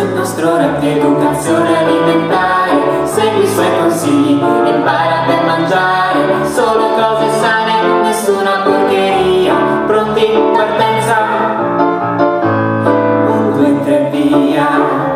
sul nostro rap di educazione alimentare. Segui i suoi consigli, impara per mangiare solo cose sane, nessuna porcheria. Pronti, partenza, 1, 2, 3, via.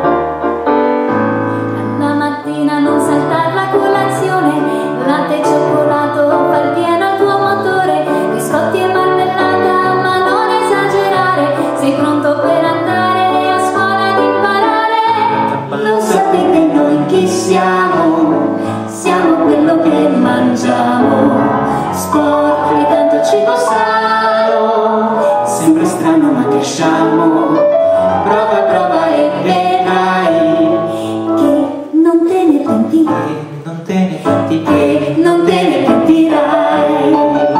La mattina non saltar la colazione, latte e cioccolato fa il pieno al tuo motore, biscotti e marmellata ma non esagerare, sei pronto per andare a scuola ed imparare. Lo sapete noi chi siamo? Siamo quello che mangiamo, sporco e tanto cibo sano, Sempre strano ma cresciamo. Prova, prova e vedrai che non te ne pentirai, che non te ne penti, che non te ne pentirai.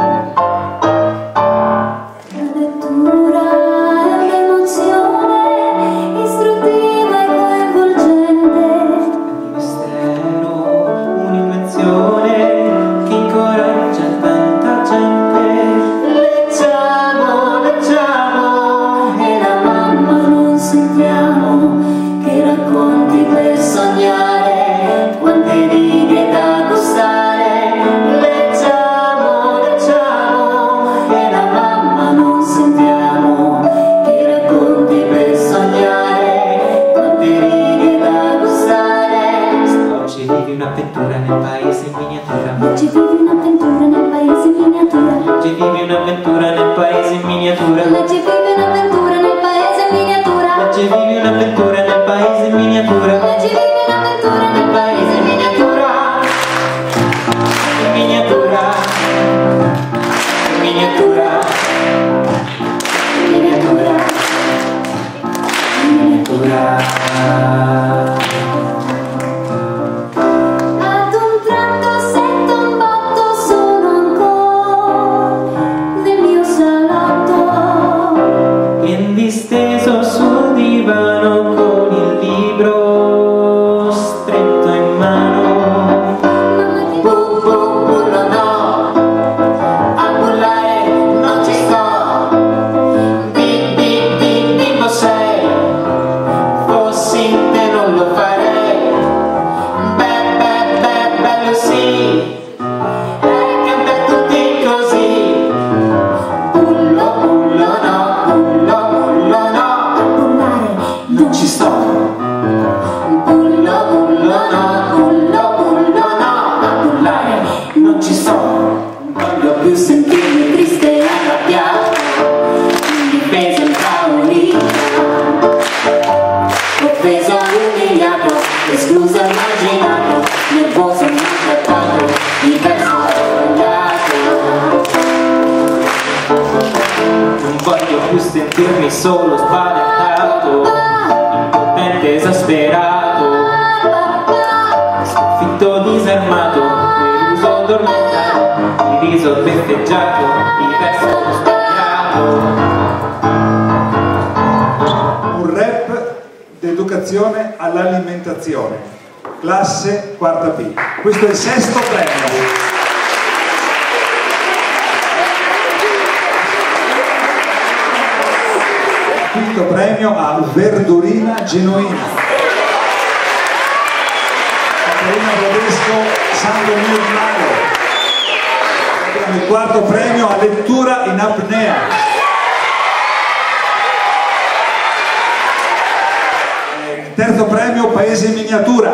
La lettura è un'emozione istruttiva e coinvolgente. mistero, un'invenzione che incoraggia tanta gente. Leggiamo, leggiamo E la mamma non sentiamo che racconti per sognare, quante righe da gustare. Leggiamo, leggiamo e la mamma non sentiamo che racconti per sognare, quante righe da gustare. Oggi vivi un'avventura nel paese in miniatura. oggi vivi un'avventura nel paese in miniatura, Oggi vivi un'avventura nel paese in miniatura. oggi vivi un'avventura nel paese in miniatura, Oggi vivi un'avventura nel paese in miniatura. oggi vivi un'avventura nel Nel paese in miniatura. In miniatura. In miniatura. in miniatura, in miniatura. Ad un tratto sento un botto, sono ancora nel mio salotto, Ben disteso sul divano con il libro stretto in mano. mamma che Bullo no, a bullare non ci sto. Bimbo sei, fossi te non lo farei. Bello sì, canta tutti così. Bullo no, a bullare non ci sto. Bullo no, a bullare non ci sto. Voglio più sentirmi triste e arrabbiato, indifeso e impaurito, offeso, umiliato, escluso, immaginato, nervoso, maltrattato, diverso, sbagliato. Non voglio più sentirmi solo spaventato, impotente, esasperato, sconfitto, disarmato, deluso, addormentato, iriso, festeggiato, diverso, sbagliato. Un rap d'educazione all'alimentazione, classe 4ª B. Questo è il 6º premio. Quinto premio a Verdurina Genuina. Caterina Bradesco, San Domenico di Maio. Abbiamo il 4º premio a Lettura in apnea. Il 3º premio Paese in miniatura.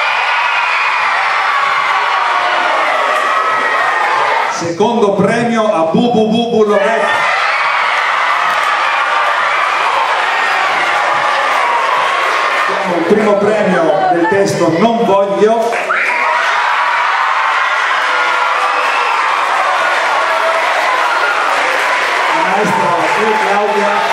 Secondo premio a Bubu Loretta. Il primo premio del testo Non voglio. La maestra Claudia